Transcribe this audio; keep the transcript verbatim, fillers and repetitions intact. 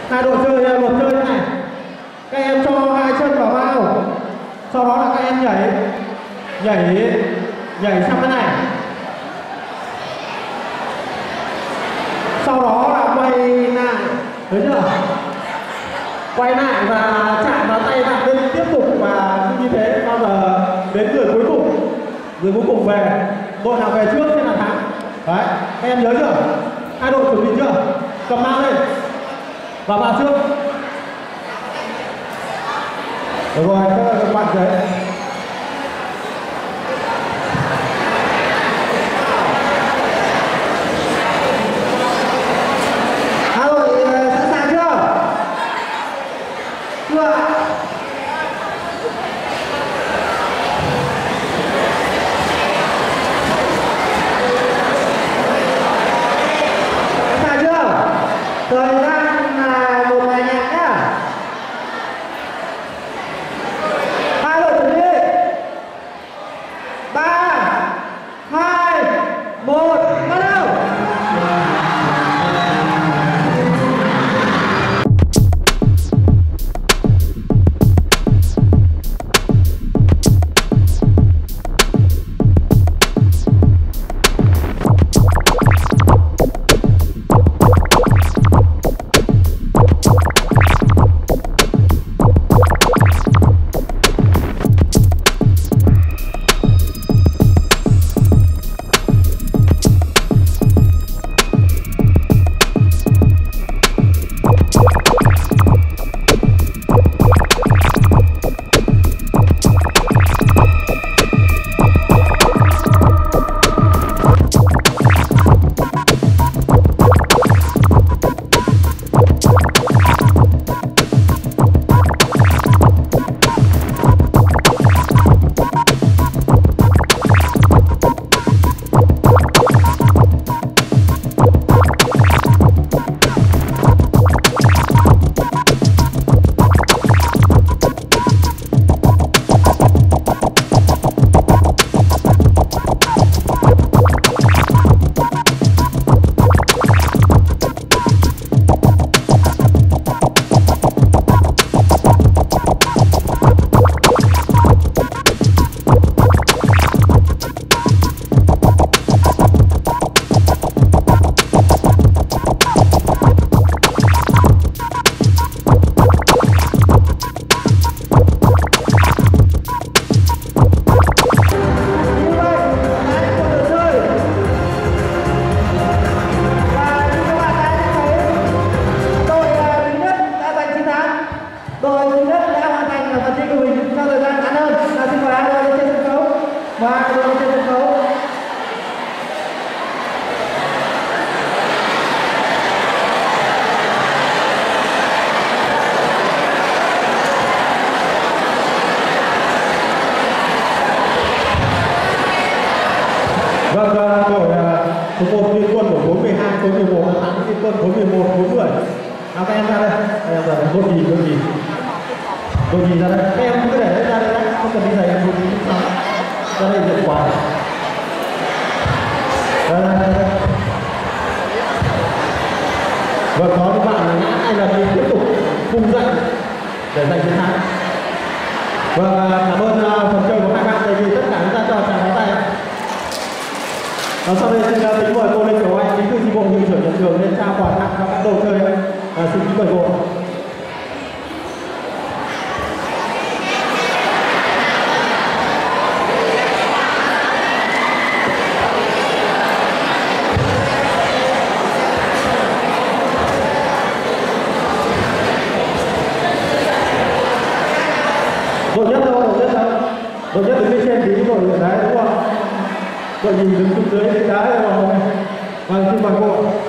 hai đội chơi luật chơi thế này, các em cho hai chân vào bao, sau đó là các em nhảy nhảy nhảy sang cái này, sau đó là quay lại, thấy chưa, quay lại và chạm vào tay bạn bên tiếp tục, và như thế bao giờ đến người cuối cùng, người cuối cùng về, đội nào về trước sẽ là thắng. Đấy, các em nhớ chưa? Hai đội chuẩn bị chưa? Cầm bao lên và vào trước. Được rồi, các bạn đấy. Hai đội sẵn sàng chưa? Chưa ạ? Thời gian là một bài nhạc nhá. Hai đội chuẩn bị. Ba, hai, một, bắt đầu. Vâng, đội số một Liên Quân của khối mười hai, khối mười một thắng Liên Quân khối mười một, khối mười. Nào các em ra đây, các em ra đây, đội nhì, đội nhì, đội nhì ra đây, các em cứ để ra đây, không cần đi giày, đội nhì sao? Ra đây nhận quà. Đây, đây, đây. Vâng, có các bạn ngã hay là tiếp tục cung dậy để giành chiến thắng. Vâng, cảm ơn phần chơi của hai bạn, tại vì tất cả chúng ta cho chàng pháo tay. Và sau đây xin kính mời cô Lê Kiều Anh, bí thư chi bộ hiệu trưởng nhà trường lên trao quà tặng cho các đội chơi. À, xin kính mời cô. Đội nhất đâu, đội nhất đâu, đội nhất đứng bên trên tí rồi đấy, đúng không? Đội nhìn đứng xuống dưới đấy đá rồi. Vâng, xin mời cô.